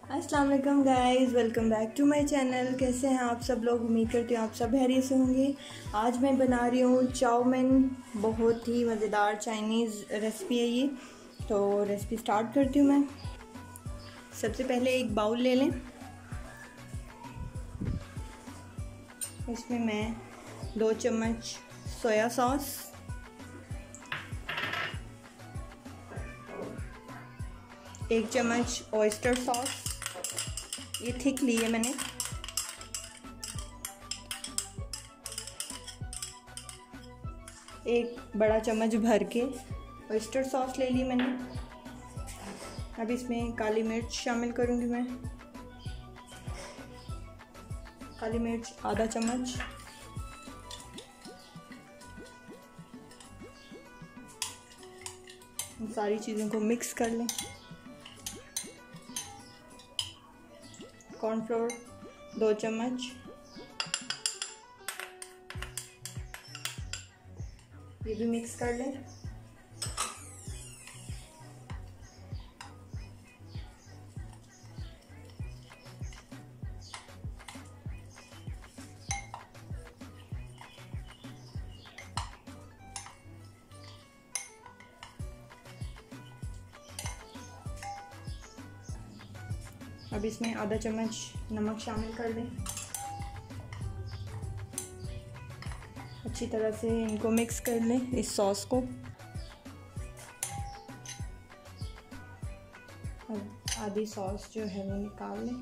अस्सलाम वालेकुम guys, welcome back to my channel. कैसे हैं आप सब लोग? उम्मीद करती हूँ आप सब खैरियत से होंगे। आज मैं बना रही हूँ चाउमीन। बहुत ही मज़ेदार चाइनीज़ रेसिपी है ये। तो रेसिपी स्टार्ट करती हूँ मैं। सबसे पहले एक बाउल ले लें। इसमें मैं 2 चम्मच सोया सॉस, 1 चम्मच ऑयस्टर सॉस, ये थिक ली है मैंने, एक बड़ा चम्मच भर के ऑयस्टर सॉस ले ली मैंने। अब इसमें काली मिर्च शामिल करूँगी मैं। काली मिर्च आधा चम्मच, इन सारी चीज़ों को मिक्स कर लें। कॉर्नफ्लोर 2 चम्मच, ये भी मिक्स कर लें। अब इसमें आधा चम्मच नमक शामिल कर दें। अच्छी तरह से इनको मिक्स कर लें, इस सॉस को। अब आधी सॉस जो है वो निकाल लें।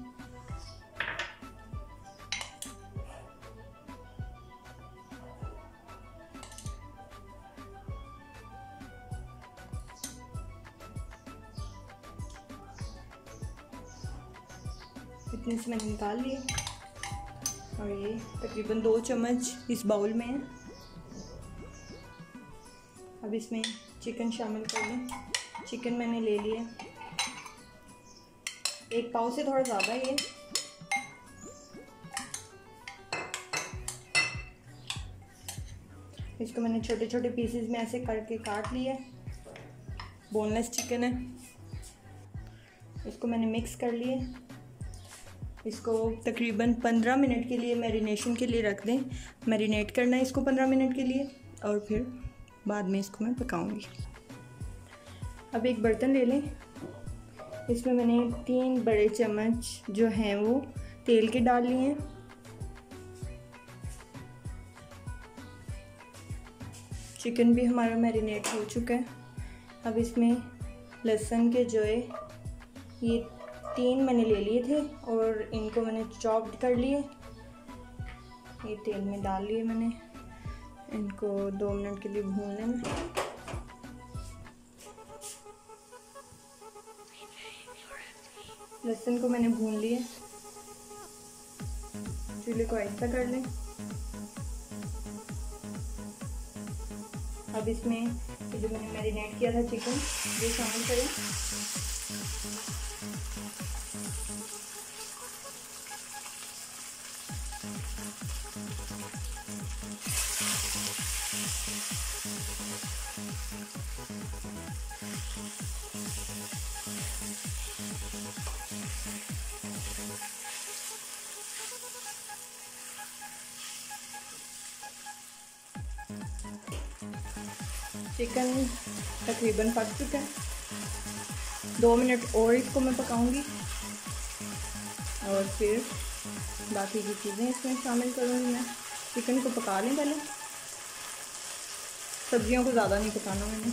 इतने से मैंने निकाल लिए और ये तकरीबन 2 चम्मच इस बाउल में है। अब इसमें चिकन शामिल कर लें। चिकन मैंने ले लिया, 1 पाव से थोड़ा ज़्यादा ये। इसको मैंने छोटे छोटे पीसेस में ऐसे करके काट लिया। बोनलेस चिकन है। इसको मैंने मिक्स कर लिए। इसको तकरीबन 15 मिनट के लिए मैरिनेशन के लिए रख दें। मैरिनेट करना है इसको 15 मिनट के लिए और फिर बाद में इसको मैं पकाऊंगी। अब एक बर्तन ले लें। इसमें मैंने 3 बड़े चम्मच जो हैं वो तेल के डाल लिए हैं। चिकन भी हमारा मैरिनेट हो चुका है। अब इसमें लहसुन के जो है ये 3 मैंने ले लिए थे और इनको मैंने चॉप्ड कर लिए। ये तेल में डाल लिए मैंने। इनको 2 मिनट के लिए भून लें। लहसुन को मैंने भून लिया। चूल्हे को आहिस्ता कर लें। अब इसमें जो मैंने मैरिनेट किया था चिकन ये शामिल करें। चिकन तकरीबन पक चुका है। 2 मिनट और इसको मैं पकाऊंगी और फिर बाकी की चीज़ें इसमें शामिल करूँगी मैं। चिकन को पका लें पहले, सब्जियों को ज़्यादा नहीं पकाना मैंने।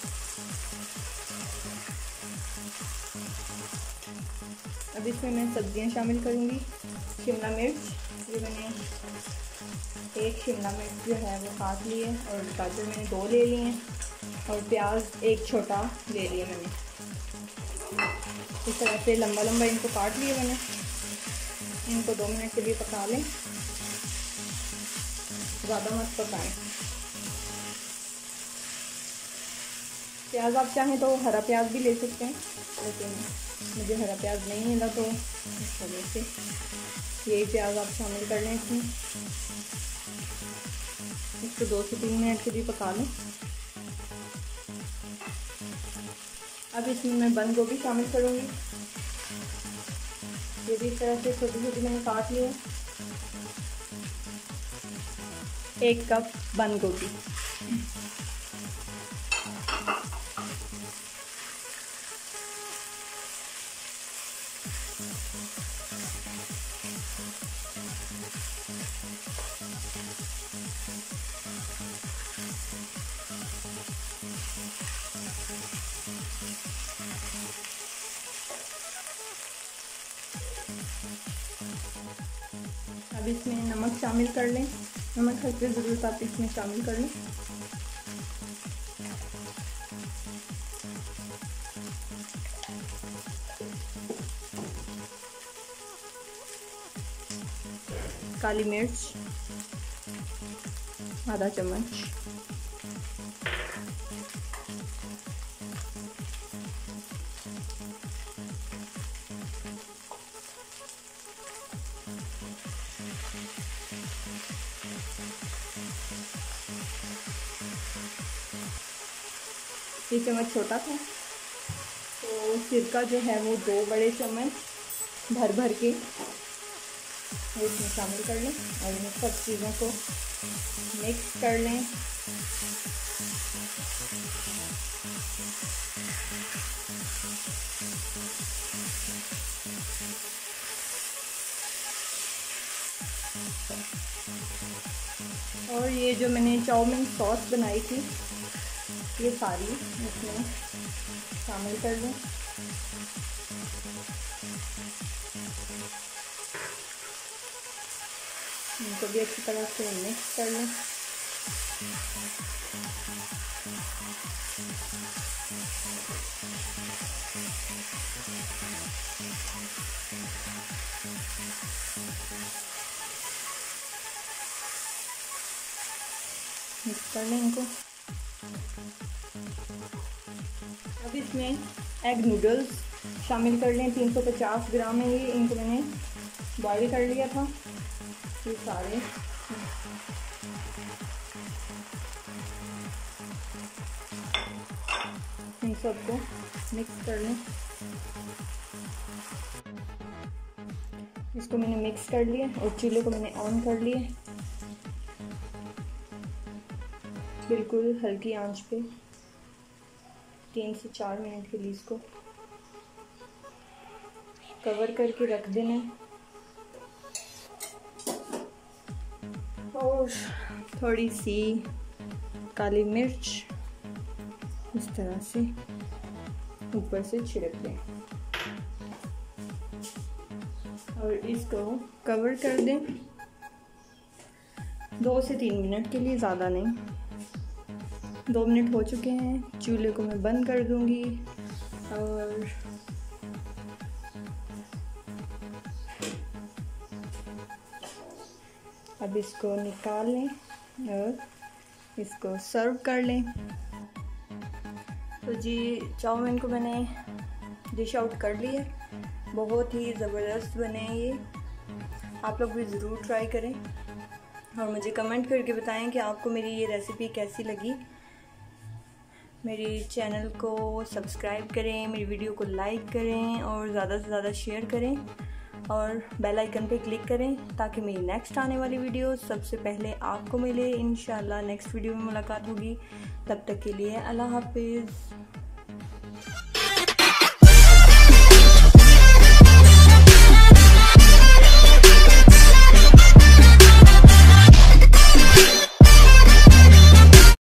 अब इसमें मैं सब्जियां शामिल करूँगी। शिमला मिर्च, जो मैंने 1 शिमला मिर्च जो है वो काट लिए और गाजर मैंने 2 ले लिए हैं और प्याज 1 छोटा ले लिया मैंने। इस तरह से लंबा लंबा इनको काट लिए मैंने। इनको 2 मिनट के लिए पका लें, ज़्यादा मत पकाएं। प्याज आप चाहें तो हरा प्याज भी ले सकते हैं, लेकिन मुझे हरा प्याज नहीं मिला तो इस वजह से यही प्याज आप शामिल कर लें इसमें। इसको 2 से 3 मिनट के लिए पका लें। अब इसमें मैं बंद गोभी शामिल करूँगी। ये भी इस तरह से छोटी छोटी मैंने काट लिए। 1 कप बंद गोभी। अब इसमें नमक शामिल कर लें। नमक हल्के ज़रूरत आप इसमें शामिल कर लें। काली मिर्च आधा चम्मच, ये चम्मच छोटा था तो सिरका जो है वो 2 बड़े चम्मच भर भर के इसमें शामिल कर लें और इन सब चीज़ों को मिक्स कर लें। और ये जो मैंने चाउमीन सॉस बनाई थी ये सारी इसमें शामिल कर लें। इनको भी अच्छी तरह से मिक्स कर लें। मिक्स कर लें इनको। अब इसमें एग नूडल्स शामिल कर लें। 350 ग्राम है ये, इनको मैंने बॉईल कर लिया था। ये सारे इन सबको मिक्स कर लें। इसको मैंने मिक्स कर लिया और चूल्हे को मैंने ऑन कर लिया। बिल्कुल हल्की आंच पे 3 से 4 मिनट के लिए इसको कवर करके रख देना। और थोड़ी सी काली मिर्च इस तरह से ऊपर से छिड़क दें और इसको कवर कर दें 2 से 3 मिनट के लिए, ज़्यादा नहीं। 2 मिनट हो चुके हैं। चूल्हे को मैं बंद कर दूंगी और अब इसको निकाल लें और इसको सर्व कर लें। तो जी चाउमीन को मैंने डिश आउट कर लिया। बहुत ही ज़बरदस्त बने हैं ये। आप लोग भी ज़रूर ट्राई करें और मुझे कमेंट करके बताएं कि आपको मेरी ये रेसिपी कैसी लगी। मेरी चैनल को सब्सक्राइब करें, मेरी वीडियो को लाइक करें और ज़्यादा से ज़्यादा शेयर करें और बेल आइकन पे क्लिक करें ताकि मेरी नेक्स्ट आने वाली वीडियो सबसे पहले आपको मिले। इंशाल्लाह नेक्स्ट वीडियो में मुलाकात होगी। तब तक के लिए अल्लाह हाफिज़।